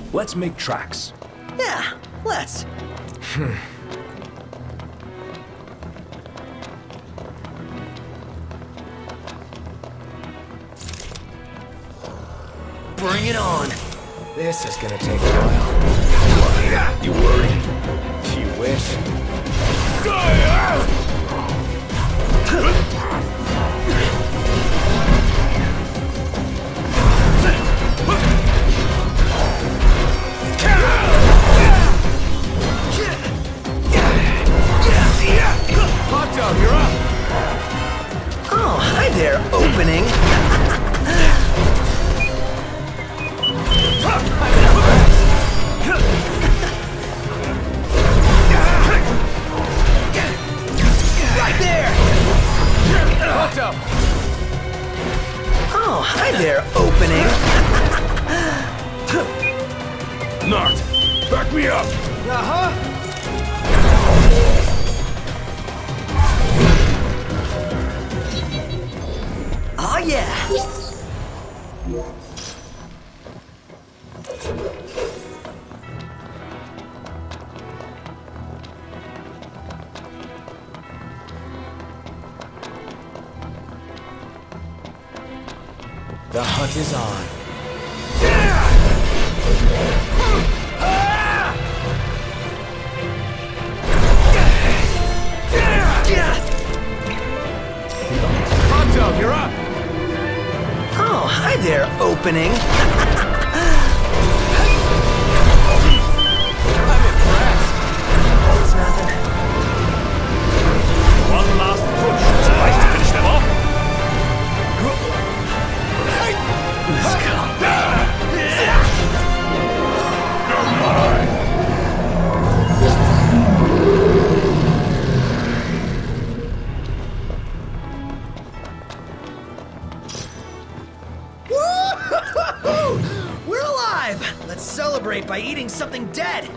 Let's make tracks. Yeah, let's. Bring it on. This is gonna take a while. You worried? You wish. Hot you're up! Oh, hi there, opening. Right there! Hot Oh, hi there, opening. Nart, back me up! Oh, yeah. The hunt is on. Hot you're up! Oh, hi there, opening. I'm impressed! It's nothing. One last push. Suffice to finish them off. Let's go. Woo-hoo-hoo-hoo! We're alive! Let's celebrate by eating something dead!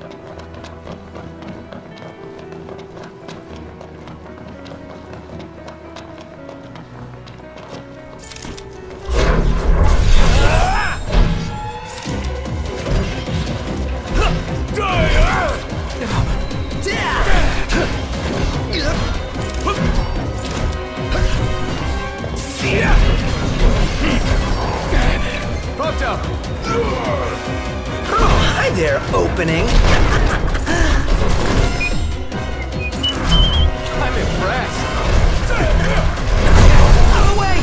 Oh, hi there, opening. I'm impressed. Out of the way!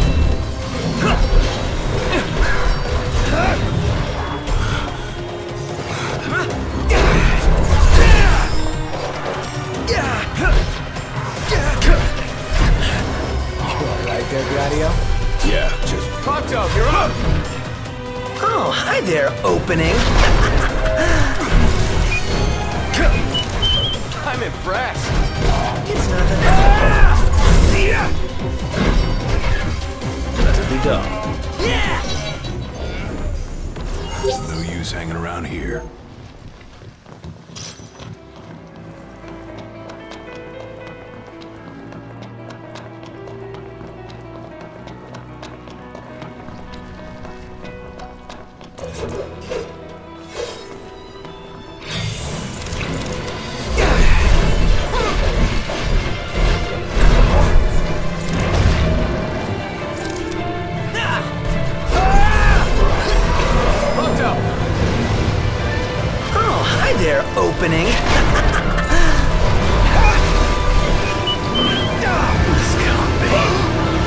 You alright there, Gladio? Yeah, just... Hot you're up! Oh, hi there, opening. I'm impressed. It's nothing. Let it be done. Yeah! No use hanging around here. Oh, hi there, opening. Let's go, babe.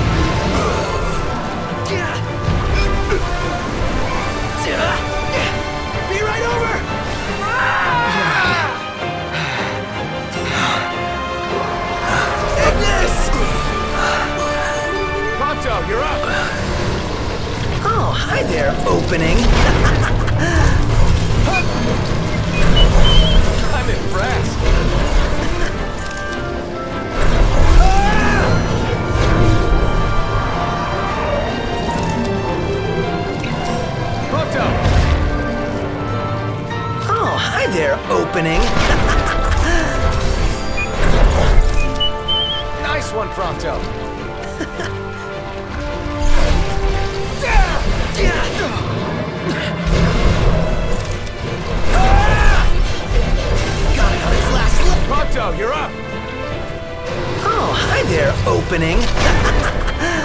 Be right over! Ignis! Hot you're up! Oh, hi there, opening. I'm impressed. Hot Oh, hi there, opening. Nice one, Prompto. Prompto, you're up! Oh, hi there, opening.